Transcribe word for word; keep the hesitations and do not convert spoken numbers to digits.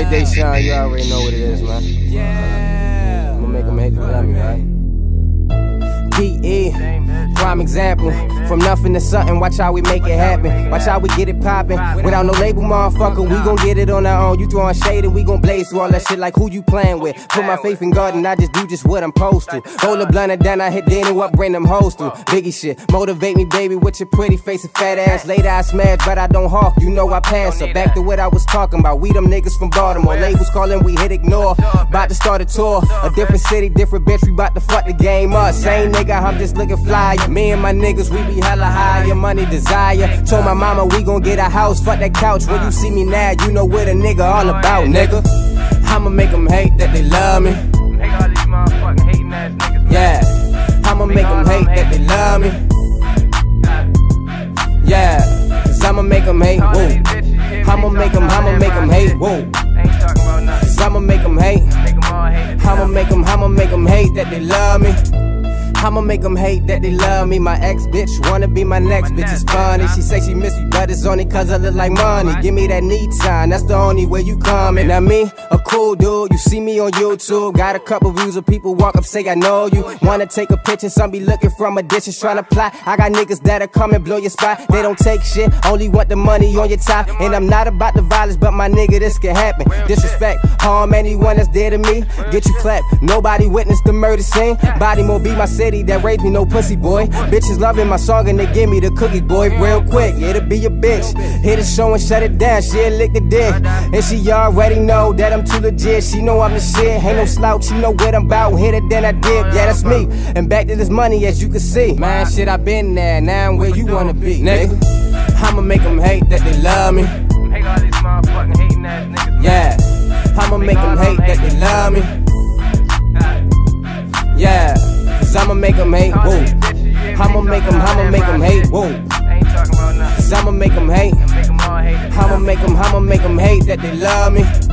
Alright, Deshaun, you already know what it is, man. Yeah. I'm gonna make them hate to love me, right? P E, prime example. From nothing to something, watch how we make it happen. Watch how we get it poppin'. Without no label, motherfucker, we gon' get it on our own. You throwing shade and we gon' blaze through all that shit like who you playin' with. Put my faith in God and I just do just what I'm supposed to. Hold the blunt and then I hit Danny, what bring them hoes through. Biggie shit, motivate me, baby, with your pretty face and fat ass. Later I smash, but I don't hawk, you know I pass her. Back to what I was talking about, we them niggas from Baltimore. Labels calling, we hit ignore. About to start a tour, a different city, different bitch, we bout to fuck the game up. Same nigga, I'm just looking fly. Me and my niggas, we be hella high, your money desire. Told my mama we gon' get a house, fuck that couch. When you see me now, you know what a nigga all about, nigga. I'ma make them hate that they love me. Yeah, I'ma make them hate that they love me. Yeah, cause I'ma make them hate, whoa. I'ma make them, I'ma make them hate, whoa. Cause I'ma make them hate. I'ma make them, I'ma make them hate that they love me. I'ma make them hate that they love me. My ex bitch wanna be my next bitch, it's funny. She say she miss me, but it's only cause I look like money. Give me that need sign, that's the only way you coming. Now me, a cool dude, you see me on YouTube. Got a couple views of people walk up, say I know you. Wanna take a picture, some be looking from a distance, tryna plot. I got niggas that'll come and blow your spot. They don't take shit, only want the money on your top. And I'm not about the violence, but my nigga, this can happen. Disrespect, harm anyone that's dear to me. Get you clapped, nobody witnessed the murder scene. Baltimore be my city, that raped me, no pussy boy. Bitches loving my song and they give me the cookies, boy, real quick. It'll be a bitch. Hit a show and shut it down, she'll lick the dick. And she already know that I'm too legit. She know I'm the shit, ain't no slouch, she know what I'm about. Hit it, then I dip, yeah, that's me. And back to this money, as you can see. Man, shit, I been there, now I'm where you wanna be, nigga. I'ma make them hate that they love me. Yeah, I'ma make them hate that they love me. Yeah, cause I'ma make them hate, whoa. I'ma make them, I'ma make them hate, whoa. Cause I'ma make them hate. I'ma make them, I'ma make them hate that they love me.